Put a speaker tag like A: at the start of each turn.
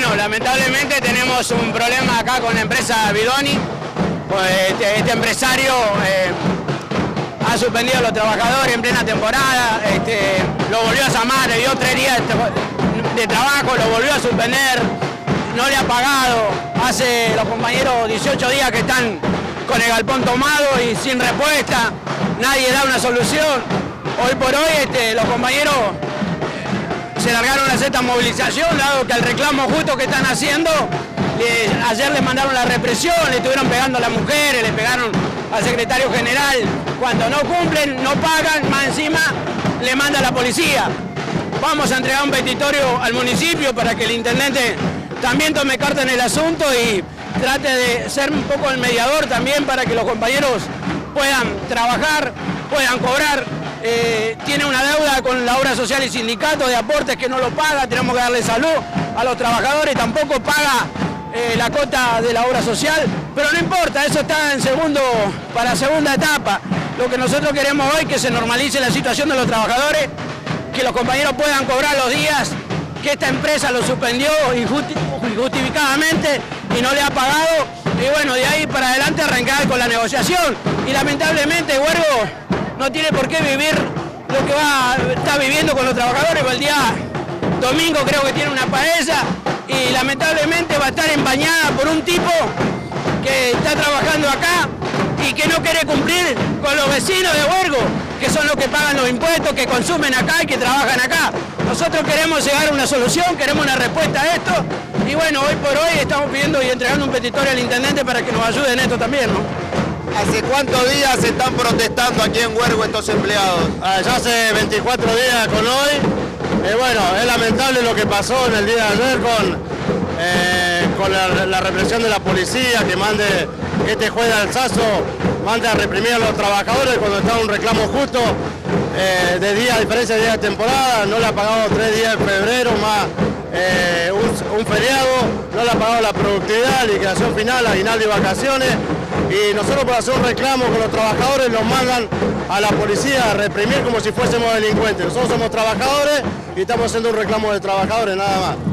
A: bueno, lamentablemente tenemos un problema acá con la empresa Bidoni. Pues este empresario ha suspendido a los trabajadores en plena temporada, lo volvió a llamar, le dio 3 días de trabajo, lo volvió a suspender, no le ha pagado. Hace los compañeros 18 días que están con el galpón tomado y sin respuesta, nadie da una solución. Hoy por hoy los compañeros se largaron a hacer esta movilización, dado que el reclamo justo que están haciendo, ayer les mandaron la represión, le estuvieron pegando a las mujeres, le pegaron al secretario general. Cuando no cumplen, no pagan, más encima le manda a la policía. Vamos a entregar un petitorio al municipio para que el intendente también tome carta en el asunto y trate de ser un poco el mediador también para que los compañeros puedan trabajar, puedan cobrar. Tiene una deuda con la obra social y sindicato de aportes que no lo paga, tenemos que darle salud a los trabajadores, tampoco paga la cota de la obra social, pero no importa, eso está para segunda etapa. Lo que nosotros queremos hoy es que se normalice la situación de los trabajadores, que los compañeros puedan cobrar los días que esta empresa lo suspendió injustificadamente y no le ha pagado, y bueno, de ahí para adelante arrancar con la negociación. Y lamentablemente Huergo no tiene por qué vivir lo que está viviendo con los trabajadores, porque el día domingo creo que tiene una paella y lamentablemente va a estar empañada por un tipo que está trabajando acá y que no quiere cumplir con los vecinos de Huergo, que son los que pagan los impuestos, que consumen acá y que trabajan acá. Nosotros queremos llegar a una solución, queremos una respuesta a esto y bueno, hoy por hoy estamos pidiendo y entregando un petitorio al intendente para que nos ayude en esto también, ¿no?
B: ¿Hace cuántos días se están protestando aquí en Huergo estos empleados?
C: Ya hace 24 días con hoy. Bueno, es lamentable lo que pasó en el día de ayer con la represión de la policía, que este juez de Alsazo mande a reprimir a los trabajadores cuando está un reclamo justo a diferencia de días de temporada. No le ha pagado 3 días de febrero más un feriado, no le ha pagado la productividad, liquidación final, aguinaldo y vacaciones. Y nosotros, por hacer un reclamo con los trabajadores, nos mandan a la policía a reprimir como si fuésemos delincuentes. Nosotros somos trabajadores y estamos haciendo un reclamo de trabajadores, nada más.